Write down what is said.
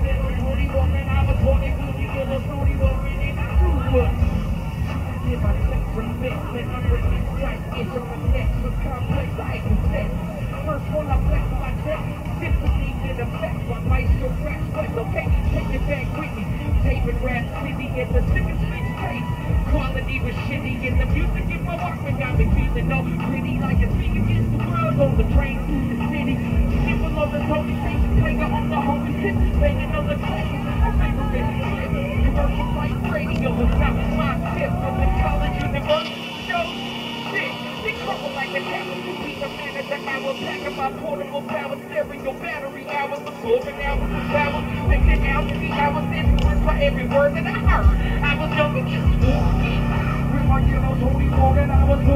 little Rudy Walkman, I was born in Rudy, little Rudy Walkman, and I grew up. Give my sex respect, when I'm bringing strike, it's on the next, with complex, I can set. First one I flex my deck, sympathy in effect, my life's so rest, but okay, take it back with me. David Rap City in the sickest switch case. Quality was shitty in the music in my Walkman got me feeling all pretty like a speak against the world on the train through the city. People on the Tony Station, player on the homie tip, banging on the train. My favorite clip, commercial like radio was not my tip from the college university show. Shit, they crumble like a tablet. Beat the man at the hour, packing my portable power stereo battery hours, absorbing hours of power, picking out the hours influenced by every word that I heard. I was young and just walking with my yellow Tony Walkman. I was